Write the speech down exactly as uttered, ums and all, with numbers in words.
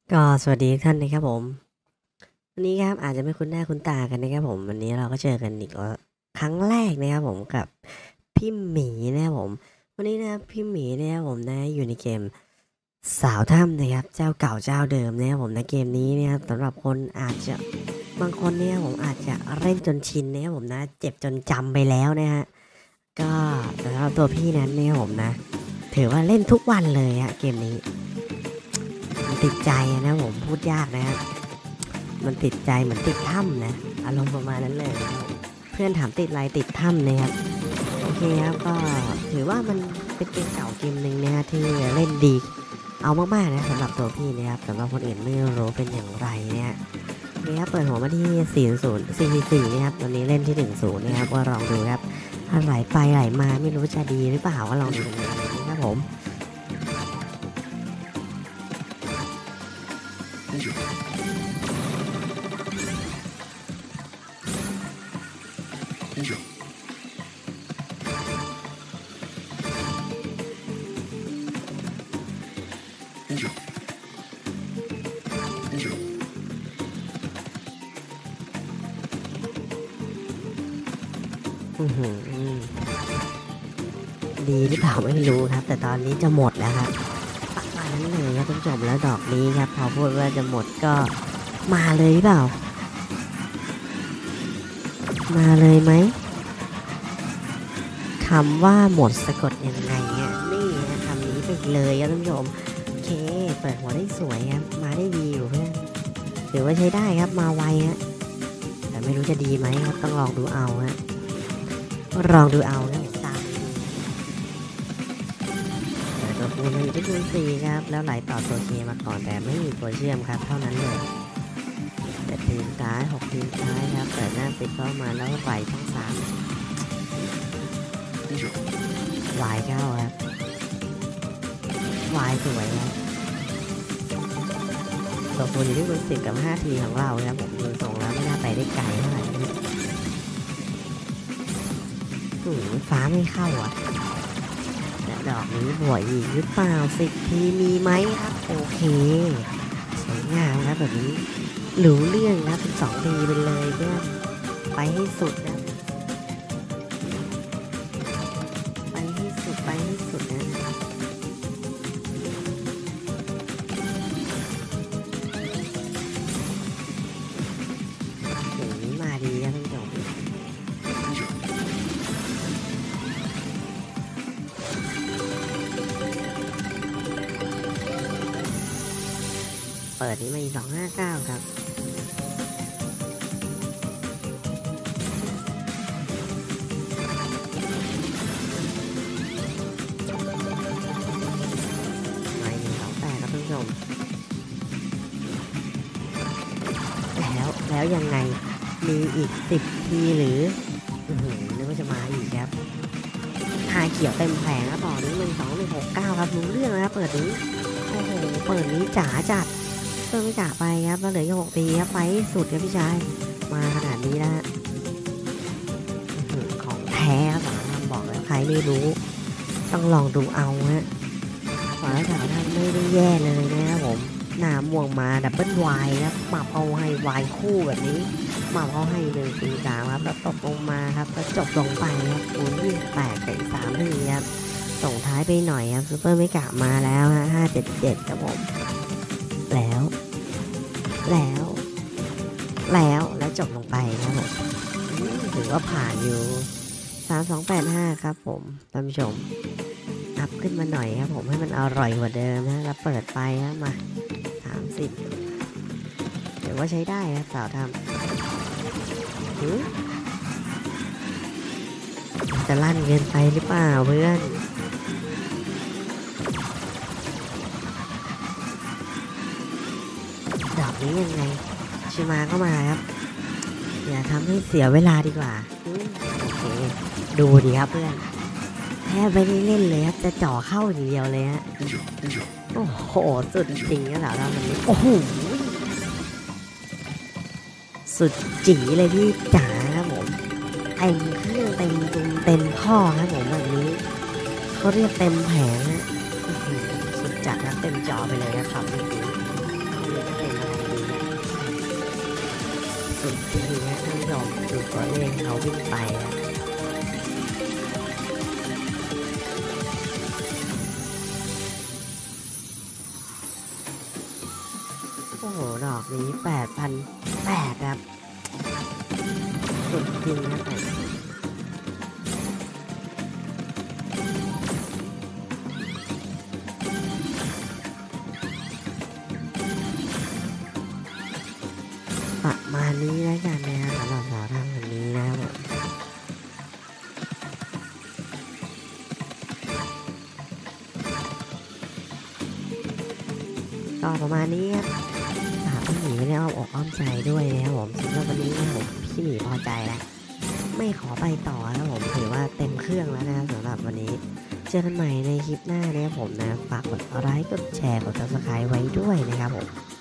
ก็สวัสดีทุกท่านนะครับผมวันนี้ครับอาจจะไม่คุ้นหน้าคุ้นตากันนะครับผมวันนี้เราก็เจอกันอีกแล้วครั้งแรกนะครับผมกับพี่หมีนะครับผมวันนี้นะครับพี่หมีนะครับผมนะอยู่ในเกมสาวถ้ำนะครับเจ้าเก่าเจ้าเดิมนะครับผมในเกมนี้นะครับสำหรับคนอาจจะบางคนเนี่ยผมอาจจะเล่นจนชินนะครับผมนะเจ็บจนจำไปแล้วนะฮะก็สำหรับตัวพี่นั้นเนี่ยผมนะถือว่าเล่นทุกวันเลยฮะเกมนี้มันติดใจนะผมพูดยากนะครับมันติดใจเหมือนติดถ้ำนะอารมณ์ประมาณนั้นเลยนะครับเพื่อนถามติดอะไรติดถ้ำนะครับโอเคครับก็ถือว่ามันเป็นเกมเก่าเกมหนึ่งนะฮะที่เล่นดีเอามากๆนะสำหรับตัวพี่นะครับสำหรับคนอื่นไม่รู้เป็นอย่างไรเนี่ยนี่ครับเปิดหัวมาที่สี่ศูนย์สี่สี่นะครับตอนนี้เล่นที่หนึ่งศูนย์นะครับว่าลองดูครับถ้าไหลไปไหลมาไม่รู้จะดีหรือเปล่าก็ลองดูกันนะครับผมอือหือดีหรือเปล่าไม่รู้ครับแต่ตอนนี้จะหมดแล้วครับประมาณนั้นเลยครับท่านผู้ชมแล้วดอกนี้ครับพอพูดว่าจะหมดก็มาเลยหรือเปล่ามาเลยไหมคำว่าหมดสะกดยังไงอ่ะนี่นะคำนี้ไปเลยครับท่านผู้ชมโอเคเปิดหัวได้สวยครับมาได้ดีอยู่เพื่อนถือว่าใช้ได้ครับมาไวฮะแต่ไม่รู้จะดีไหมครับต้องลองดูเอาฮะลองดูเอาครับตามตัวคูณมาอยู่ที่คูณสี่ครับแล้วไหลต่อตัวเคมาก่อนแต่ไม่มีตัวเชื่อมครับเท่านั้นเลยแต่ทีมซ้ายหกทีมซ้ายครับเปิดหน้าติดเข้ามาแล้วไหลช่องสามวายเก้าครับวายสวยครับตัวคูณอยู่ที่คูณสิบกับห้าทีของเราครับผมดูส่งแล้วไม่น่าไปได้ไกลเท่าไหร่หืมฟ้าไม่เข้าอ่ะและดอกนี้บวกอีกหรือเปล่าสิบทีมีไหมครับโอเคสวยงามครับแบบนี้หรูเรื่องครับเป็นสองทีไปเลยเพื่อนไปให้สุดนะไปให้สุดไปให้สุดนะอย่างนี้มาดีครับท่านผู้ชมเปิดนี้มาอีกสองห้าเก้าครับมาอีกหนึ่งสองแปดครับท่านผู้ชมแล้วแล้วยังไงมีอีกสิบทีหรืออือหือนึกว่าจะมาอีกครับทาเขียวเต็มแผงครับต่อนี้หนึ่งสองหนึ่งหกเก้าครับรู้เรื่องนะครับเปิดนี้โอ้โหเปิดนี้จ๋าจัดเพิ่มไม่จ๋าไปครับแล้วเหลือแค่หกทีครับไปให้สุดครับพี่ชายมาขนาดนี้นะฮะอื้อหือของแท้ครับสารบอกแล้วใครไม่รู้ต้องลองดูเอาฮะขอแล้วสารท่านไม่ได้แย่เลยนะครับผมหน้าม่วงมาดับเบิลวายครับมาเอาให้วายคู่แบบนี้มาเอาให้หนึ่งสี่สามครับแล้วตกลงมาครับแล้วจบลงไปครับคูณยี่สิบแปดกับอีกสามทีครับส่งท้ายไปหน่อยครับซูเปอร์ไม่กะมาแล้วฮะห้าเจ็ดเจ็ดครับผมแล้ว แล้ว แล้วแล้วจบลงไปครับผมถือว่าผ่านอยู่สามสองแปดห้าครับผมท่านผู้ชมอัพขึ้นมาหน่อยครับผมให้มันอร่อยกว่าเดิมนะแล้วเปิดไปครับมาสามสิบถือว่าใช้ได้ครับสาวทำหือจะลั่นเกินไปหรือเปล่าเพื่อนดอกนี้ยังไงชิมาก็มาครับอย่าทำให้เสียเวลาดีกว่าโอเคดูดีครับเพื่อนแทบไม่ได้เล่นเลยครับจะจ่อเข้าอย่างเดียวเลยฮะโอ้โหสุดจริงนะสาวทำมันนี้โอ้โหสุดจีเลยพี่จ๋าครับผมเต็มเครื่องเต็มตุมเต็มข้อครับผมแบบนี้เขาเรียกเต็มแผงฮะสุดจัดนะเต็มจอไปเลยนะครับสุดจริงๆนะท่านผู้ชมดูตัวเลขเขาวิ่งไปนะโอ้โหดอกนี้แปดพันแปดครับสุดจริงครับผมประมาณนี้แล้วกันนะครับสำหรับสาวทางวันนี้นะครับผมก็ประมาณนี้ครับฝากพี่หมีไว้ในอ้อมอกอ้อมใจด้วยนะครับผมสำหรับวันนี้นะผมพี่หมีพอใจแล้วไม่ขอไปต่อแล้วผมถือว่าเต็มเครื่องแล้วนะครับสำหรับวันนี้เจอกันใหม่ในคลิปหน้านะครับผมนะฝากกดไลค์กดแชร์กด ซับสไครบ์ ไว้ด้วยนะครับผม